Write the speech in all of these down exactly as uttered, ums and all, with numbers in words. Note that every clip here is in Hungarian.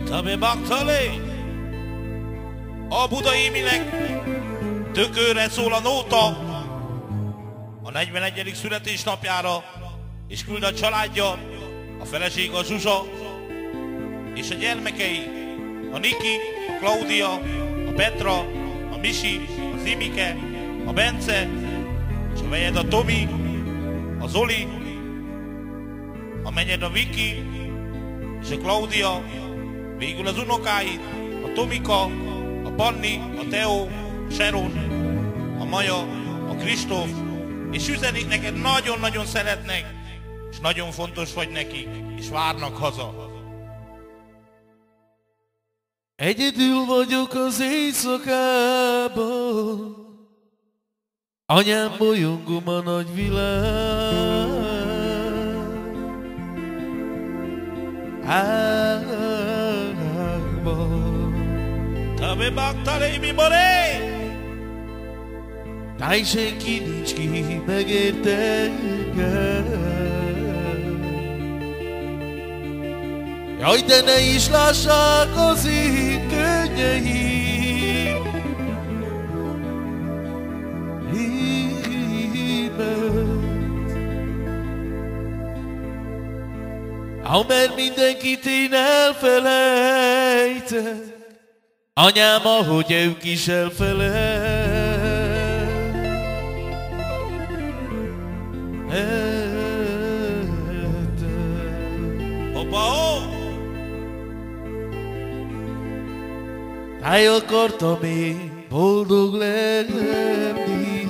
Tabe Baktali! A Budai Iminek tökőre szól a nóta a negyvenegyedik születésnapjára, és küld a családja, a feleség a Zsuzsa, és a gyermekei, a Niki, a Klaudia, a Petra, a Misi, az Imike, a Bence, és a vegyed a Tomi, a Zoli, a menyed a Viki, és a Klaudia, végül az unokáid, a Tomika, a Panni, a Teo, a Sharon, a Maja, a Kristóf, és üzenik neked, nagyon-nagyon szeretnek, és nagyon fontos vagy nekik, és várnak haza. Egyedül vagyok az éjszakában, anyám bolyongom a nagy világ. Ágban Tabe Baktali mi boré! táj senki nincs ki megérte engem. Jaj, de ne is lássák az én könnyeim, ha mert mindenkit én elfelejtek, anyám, ahogy ők is elfelejtek. Hoppa, ho! Táj akartam én boldog lenni,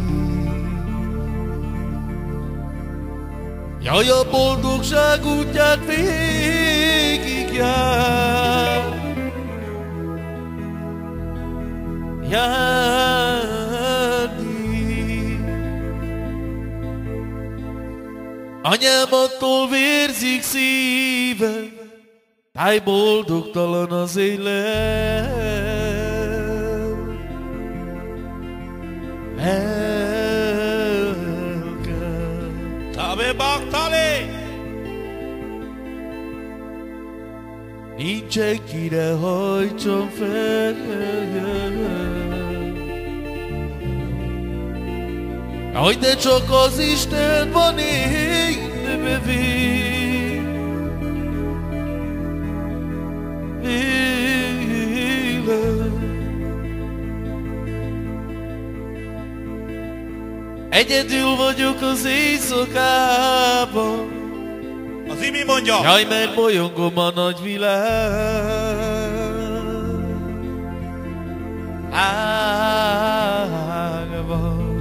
jaj, a boldogság útját végig jár, járni. Anyám, attól vérzik szívem, táj, boldogtalan az élet. Tabe Baktali! Nincs senkire hajtsam fel, jaj, de csak az Isten van én véle. Egyedül vagyok az éjszakában, Az Imi mondja! jaj, mert bolyongom a nagy világ. Ágban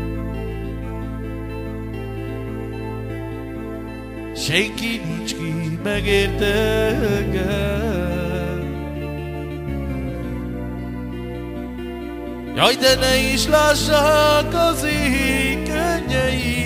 senki nincs ki megérte engem. Jaj, de ne is lássák az én könnyeim,